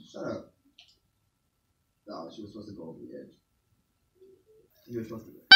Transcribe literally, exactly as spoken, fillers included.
Shut up. No, she was supposed to go over the edge. You were supposed to.